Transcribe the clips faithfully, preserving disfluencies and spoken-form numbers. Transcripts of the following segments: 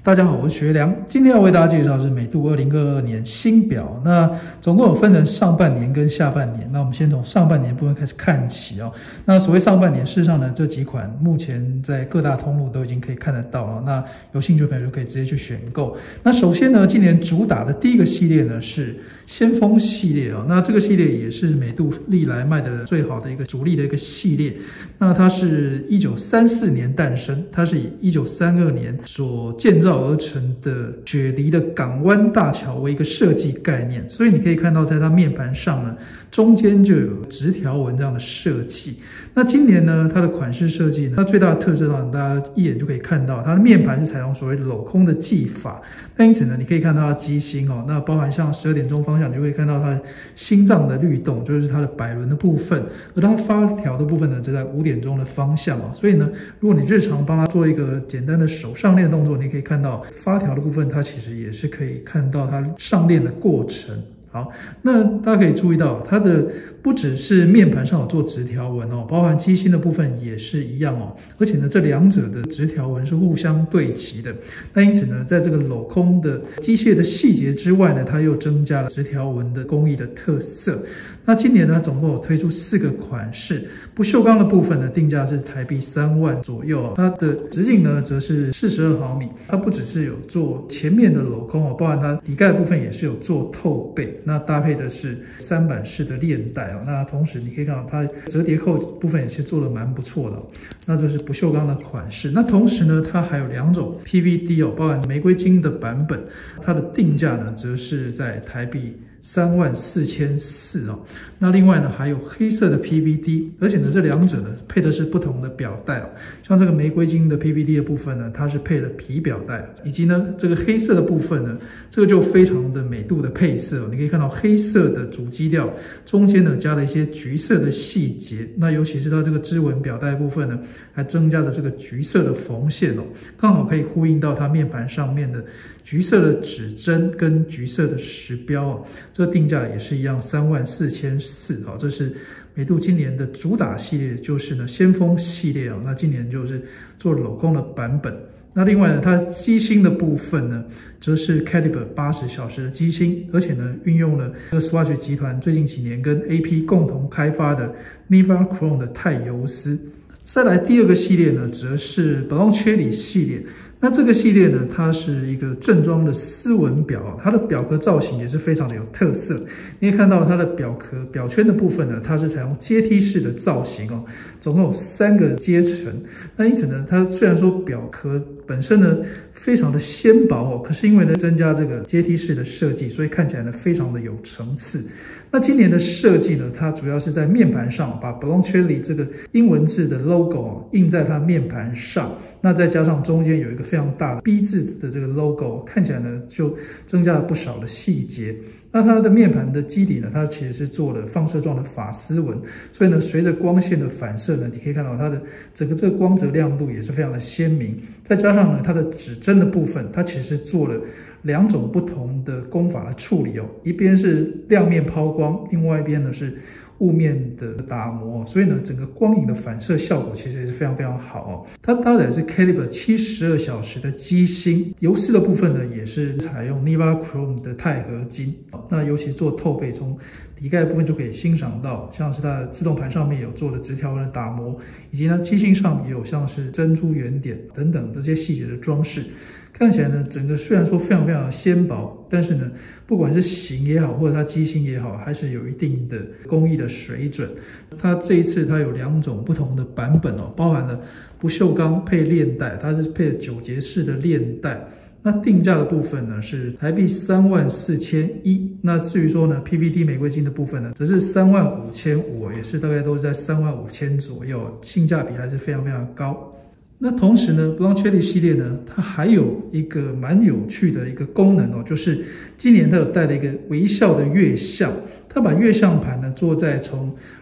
大家好，我是学良，今天要为大家介绍的是美度二零二二年新表。那总共有分成上半年跟下半年。那我们先从上半年部分开始看起哦。那所谓上半年，事实上呢，这几款目前在各大通路都已经可以看得到了。那有兴趣的朋友就可以直接去选购。那首先呢，今年主打的第一个系列呢是先锋系列哦。那这个系列也是美度历来卖的最好的一个主力的一个系列。那它是一九三四年诞生，它是以一九三二年所建造而成的雪梨的港湾大桥为一个设计概念，所以你可以看到在它面盘上呢，中间就有直条纹这样的设计。那今年呢，它的款式设计呢，它最大的特色呢，大家一眼就可以看到，它的面盘是采用所谓镂空的技法。那因此呢，你可以看到它机芯哦，那包含像十二点钟方向，你就可以看到它的心脏的律动，就是它的摆轮的部分，而它发条的部分呢，则在五点钟的方向哦。所以呢，如果你日常帮它做一个简单的手上链的动作，你可以看到发条的部分，它其实也是可以看到它上链的过程。好，那大家可以注意到，它的不只是面盘上有做直条纹哦，包含机芯的部分也是一样哦。而且呢，这两者的直条纹是互相对齐的。那因此呢，在这个镂空的机械的细节之外呢，它又增加了直条纹的工艺的特色。那今年呢，总共有推出四个款式，不锈钢的部分呢，定价是台币三万左右哦。它的直径呢，则是四十二毫米。它不只是有做前面的镂空哦，包含它底盖的部分也是有做透背。那搭配的是三板式的链带哦，那同时你可以看到它折叠扣部分也是做的蛮不错的哦。那这是不锈钢的款式。那同时呢，它还有两种 P V D 哦，包含玫瑰金的版本，它的定价呢，则是在台币三万四千四哦。那另外呢，还有黑色的 P V D， 而且呢，这两者呢配的是不同的表带哦。像这个玫瑰金的 P V D 的部分呢，它是配了皮表带，以及呢这个黑色的部分呢，这个就非常的美度的配色哦。你可以看到黑色的主基调中间呢加了一些橘色的细节，那尤其是它这个织纹表带部分呢，还增加了这个橘色的缝线哦，刚好可以呼应到它面盘上面的橘色的指针跟橘色的时标哦。这个定价也是一样，三万四千四哦。这是美度今年的主打系列，就是呢先锋系列哦。那今年就是做镂空的版本。那另外呢，它机芯的部分呢，则是 Caliber 八十小时的机芯，而且呢，运用了这个 Swatch 集团最近几年跟 A P 共同开发的 Niva Chrome 的钛油丝。再来第二个系列呢，则是 Blancheli 系列。那这个系列呢，它是一个正装的丝纹表，它的表壳造型也是非常的有特色。你可以看到它的表壳表圈的部分呢，它是采用阶梯式的造型哦，总共有三个阶层。那因此呢，它虽然说表壳本身呢非常的纤薄哦，可是因为呢增加这个阶梯式的设计，所以看起来呢非常的有层次。那今年的设计呢，它主要是在面盘上把 Blancheli 这个英文字的 logo 印在它面盘上，那再加上中间有一个非常大的 B 字的这个 logo， 看起来呢就增加了不少的细节。那它的面盘的基底呢，它其实是做了放射状的法丝纹，所以呢，随着光线的反射呢，你可以看到它的整个这个光泽亮度也是非常的鲜明。再加上呢，它的指针的部分，它其实做了两种不同的工法的处理哦，一边是亮面抛光，另外一边呢是雾面的打磨，所以呢，整个光影的反射效果其实也是非常非常好哦。它搭载是 Caliber 七十二小时的机芯，油丝的部分呢也是采用 Niva Chrome 的钛合金。那尤其做透背，从底盖部分就可以欣赏到，像是它的自动盘上面有做了直条纹的打磨，以及呢机芯上也有像是珍珠圆点等等这些细节的装饰。看起来呢，整个虽然说非常非常的纤薄，但是呢，不管是型也好，或者它机芯也好，还是有一定的工艺的水准。它这一次它有两种不同的版本哦，包含了不锈钢配链带，它是配九节式的链带。那定价的部分呢是台币三万四千一，那至于说呢 P V D 玫瑰金的部分呢，则是三万五千五，也是大概都是在三万五千左右，性价比还是非常非常高。那同时呢 Blancheli 系列呢，它还有一个蛮有趣的一个功能哦，就是今年它有带了一个微笑的月相。它把月相盘呢做在从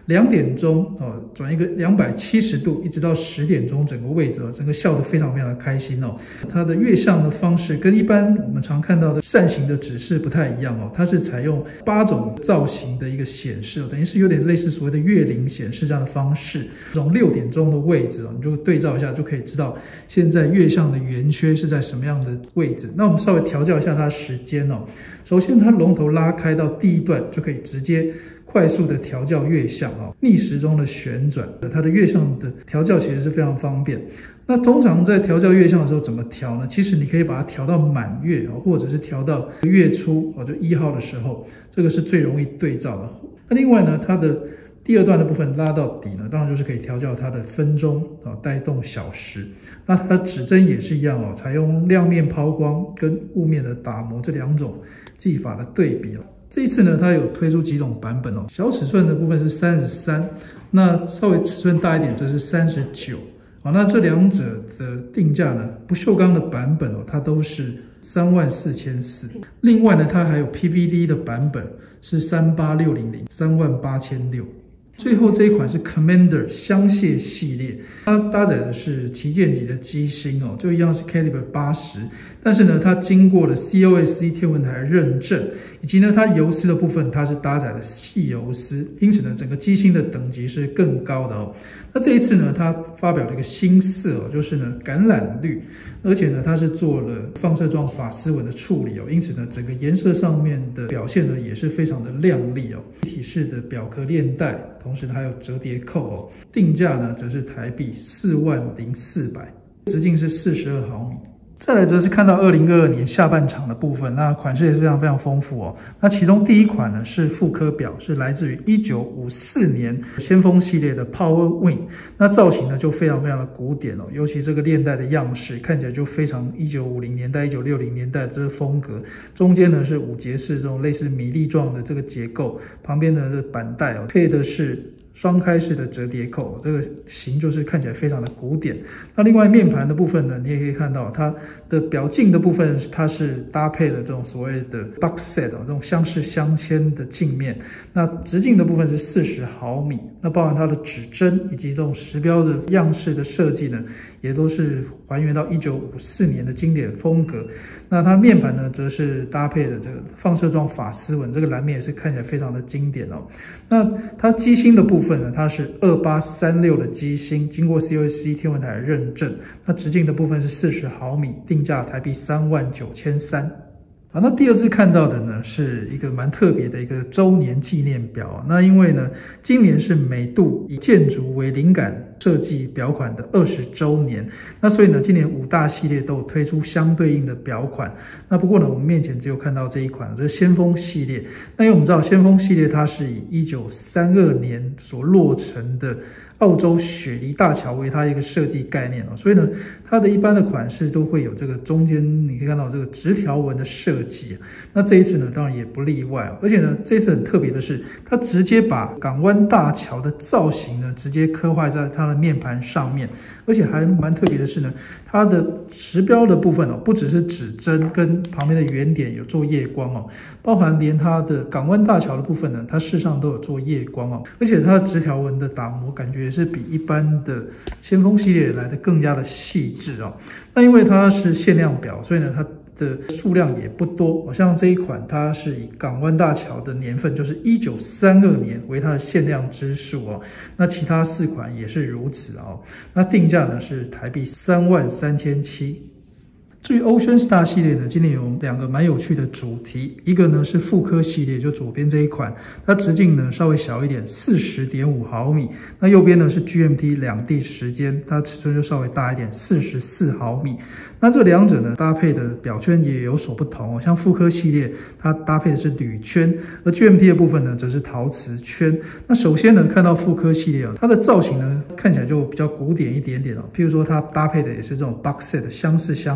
两点钟哦，转一个两百七十度，一直到十点钟，整个位置哦，整个笑得非常非常的开心哦。它的月相的方式跟一般我们常看到的扇形的指示不太一样哦，它是采用八种造型的一个显示哦，等于是有点类似所谓的月龄显示这样的方式。从六点钟的位置哦，你就对照一下，就可以知道现在月相的圆缺是在什么样的位置。那我们稍微调教一下它的时间哦。首先，它龙头拉开到第一段就可以直接快速的调校月相哦，逆时钟的旋转，它的月相的调校其实是非常方便。那通常在调校月相的时候怎么调呢？其实你可以把它调到满月哦，或者是调到月初哦，就一号的时候，这个是最容易对照的。那另外呢，它的第二段的部分拉到底呢，当然就是可以调校它的分钟啊、带动小时。那它的指针也是一样哦，采用亮面抛光跟雾面的打磨这两种技法的对比哦。这一次呢，它有推出几种版本哦，小尺寸的部分是三十三，那稍微尺寸大一点就是三十九。好，那这两者的定价呢，不锈钢的版本哦，它都是三万四千四。另外呢，它还有 P V D 的版本是三八六零零，三万八千六。最后这一款是 Commander 香榭系列，它搭载的是旗舰级的机芯哦，就一样是 Caliber 八十，但是呢，它经过了 C O S C 天文台认证，以及呢，它游丝的部分它是搭载了细游丝，因此呢，整个机芯的等级是更高的哦。那这一次呢，它发表了一个新色哦，就是呢橄榄绿，而且呢，它是做了放射状法丝纹的处理哦，因此呢，整个颜色上面的表现呢也是非常的亮丽哦。一体式的表壳链带。同时还有折叠扣哦，定价呢则是台币四万零四百，直径是四十二毫米。再来则是看到二零二二年下半场的部分，那款式也是非常非常丰富哦。那其中第一款呢是复刻表，是来自于一九五四年先锋系列的 Power Wing， 那造型呢就非常非常的古典哦，尤其这个链带的样式看起来就非常一九五零年代、一九六零年代这个风格。中间呢是五节式这种类似米粒状的这个结构，旁边呢是板带哦，配的是双开式的折叠扣，这个型就是看起来非常的古典。那另外面盘的部分呢，你也可以看到它的表镜的部分，它是搭配了这种所谓的 box set 这种相式镶嵌的镜面。那直径的部分是四十毫米，那包含它的指针以及这种时标的样式的设计呢，也都是还原到一九五四年的经典风格。那它面盘呢，则是搭配了这个放射状法丝纹，这个蓝面也是看起来非常的经典哦。那它机芯的部分呢，它是二八三六的机芯，经过 C O S C 天文台的认证。那直径的部分是四十毫米，定价台币三万九千三。好，那第二次看到的呢，是一个蛮特别的一个周年纪念表啊。那因为呢，今年是美度以建筑为灵感设计表款的二十周年，那所以呢，今年五大系列都有推出相对应的表款。那不过呢，我们面前只有看到这一款，就是先锋系列。那因为我们知道先锋系列它是以一九三二年所落成的澳洲雪梨大桥为它一个设计概念哦，所以呢，它的一般的款式都会有这个中间你可以看到这个直条纹的设计。那这一次呢，当然也不例外，而且呢，这次很特别的是，它直接把港湾大桥的造型呢，直接刻画在它的面盘上面，而且还蛮特别的是呢，它的时标的部分哦，不只是指针跟旁边的圆点有做夜光哦，包含连它的港湾大桥的部分呢，它事实上都有做夜光哦，而且它的直条纹的打磨感觉也是比一般的先锋系列来的更加的细致哦。那因为它是限量表，所以呢，它的数量也不多。好像这一款它是以港湾大桥的年份，就是一九三二年为它的限量支数哦。那其他四款也是如此哦。那定价呢是台币三万三千七。至于 Ocean Star 系列呢，今年有两个蛮有趣的主题，一个呢是复刻系列，就左边这一款，它直径呢稍微小一点， 四十点五毫米。那右边呢是 G M T 两地时间，它尺寸就稍微大一点，四十四毫米。那这两者呢搭配的表圈也有所不同哦，像复刻系列它搭配的是铝圈，而 G M T 的部分呢则是陶瓷圈。那首先呢看到复刻系列哦，它的造型呢看起来就比较古典一点点哦，譬如说它搭配的也是这种 box set 相似镶嵌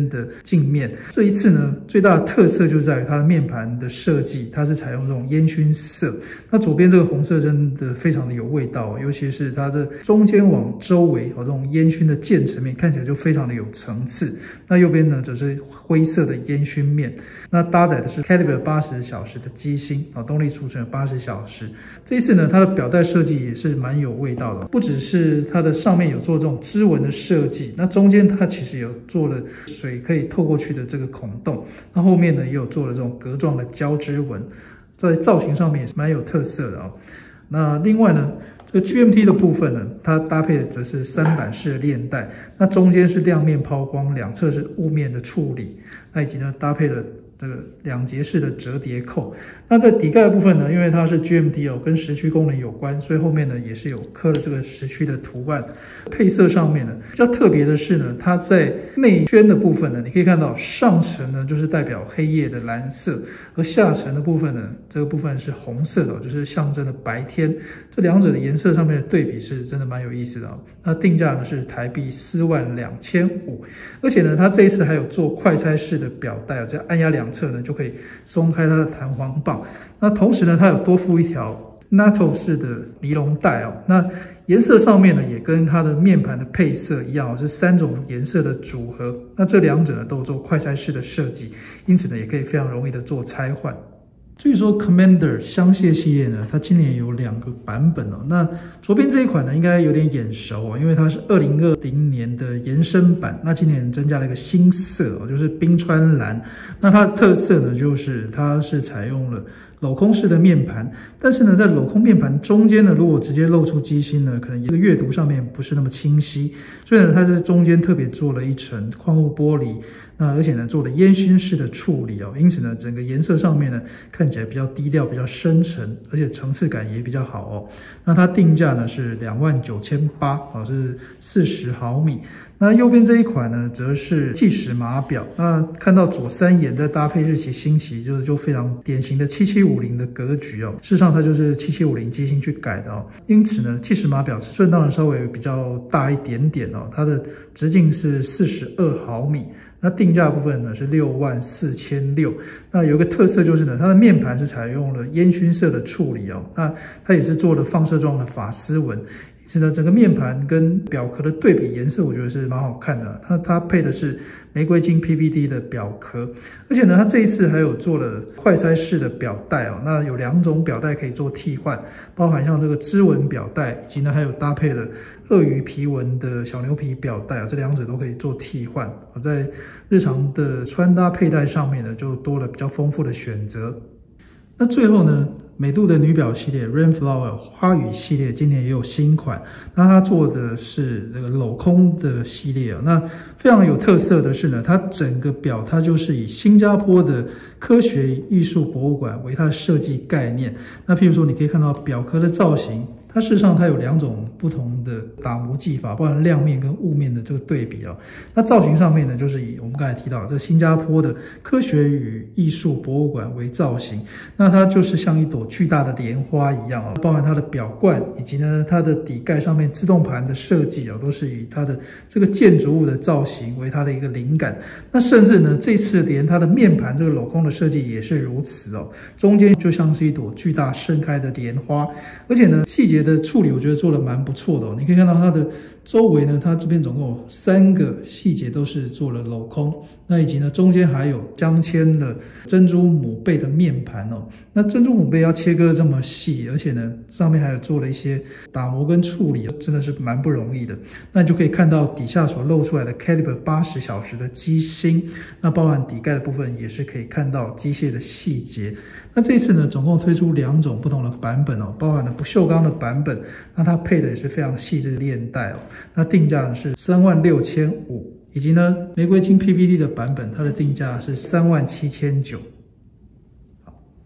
间的镜面。这一次呢，最大的特色就在于它的面盘的设计，它是采用这种烟熏色。那左边这个红色真的非常的有味道，尤其是它的中间往周围有这种烟熏的渐层面，看起来就非常的有层次。那右边呢，则是灰色的烟熏面。那搭载的是 Calibre 八十小时的机芯啊，动力储存八十小时。这一次呢，它的表带设计也是蛮有味道的，不只是它的上面有做这种织纹的设计，那中间它其实有做了水可以透过去的这个孔洞，那后面呢也有做了这种格状的胶织纹，在造型上面也是蛮有特色的啊。那另外呢，这个 G M T 的部分呢，它搭配的则是三板式的链带，那中间是亮面抛光，两侧是雾面的处理，那以及呢搭配了这个两节式的折叠扣。那在底盖的部分呢，因为它是 G M T 哦，跟时区功能有关，所以后面呢也是有刻了这个时区的图案。配色上面呢，比较特别的是呢，它在内圈的部分呢，你可以看到上层呢就是代表黑夜的蓝色，而下层的部分呢，这个部分是红色的，就是象征的白天。这两者的颜色上面的对比是真的蛮有意思的哦。那定价呢是台币四万两千五，而且呢，它这一次还有做快拆式的表带哦，只要按压两侧呢就可以松开它的弹簧棒。那同时呢，它有多附一条 N A T O 式的尼龙带哦。那颜色上面呢，也跟它的面盘的配色一样哦，是三种颜色的组合。那这两者呢都有做快拆式的设计，因此呢也可以非常容易的做拆换。据说 Commander 香榭系列呢，它今年有两个版本哦。那左边这一款呢，应该有点眼熟哦，因为它是二零二零年的延伸版。那今年增加了一个新色哦，就是冰川蓝。那它的特色呢，就是它是采用了镂空式的面盘，但是呢，在镂空面盘中间呢，如果直接露出机芯呢，可能一个阅读上面不是那么清晰，所以呢，它在中间特别做了一层矿物玻璃，那而且呢，做了烟熏式的处理哦，因此呢，整个颜色上面呢，看起来比较低调、比较深沉，而且层次感也比较好哦。那它定价呢是两万九千八哦，是四十毫米。那右边这一款呢，则是计时码表。那看到左三眼再搭配日期、星期，就是就非常典型的七七五零的格局哦。事实上，它就是七七五零机芯去改的哦。因此呢，计时码表尺寸当然稍微比较大一点点哦，它的直径是四十二毫米。那定价部分呢是六万四千六。那有一个特色就是呢，它的面盘是采用了烟熏色的处理哦。那它也是做了放射状的法丝纹。因此呢，整个面盘跟表壳的对比颜色，我觉得是蛮好看的。它它配的是玫瑰金 P V D 的表壳，而且呢，它这一次还有做了快拆式的表带哦。那有两种表带可以做替换，包含像这个织纹表带，以及呢还有搭配了鳄鱼皮纹的小牛皮表带哦，这两者都可以做替换。我在日常的穿搭佩戴上面呢，就多了比较丰富的选择。那最后呢，美度的女表系列 Rainflower 花语系列今年也有新款，那它做的是这个镂空的系列哦。那非常有特色的是呢，它整个表它就是以新加坡的科学艺术博物馆为它的设计概念。那譬如说，你可以看到表壳的造型。它事实上它有两种不同的打磨技法，包含亮面跟雾面的这个对比哦。那造型上面呢，就是以我们刚才提到这个新加坡的科学与艺术博物馆为造型，那它就是像一朵巨大的莲花一样哦。包含它的表冠以及呢它的底盖上面自动盘的设计哦，都是以它的这个建筑物的造型为它的一个灵感。那甚至呢这次连它的面盘这个镂空的设计也是如此哦，中间就像是一朵巨大盛开的莲花，而且呢细节的处理我觉得做的蛮不错的哦。你可以看到它的周围呢，它这边总共有三个细节都是做了镂空，那以及呢中间还有镶嵌了珍珠母贝的面盘哦。那珍珠母贝要切割这么细，而且呢上面还有做了一些打磨跟处理，真的是蛮不容易的。那你就可以看到底下所露出来的 Calibre 八十小时的机芯，那包含底盖的部分也是可以看到机械的细节。那这一次呢，总共推出两种不同的版本哦，包含了不锈钢的版本，那它配的也是非常细致的链带哦。那定价是三万六千五，以及呢玫瑰金 P V D 的版本，它的定价是三万七千九。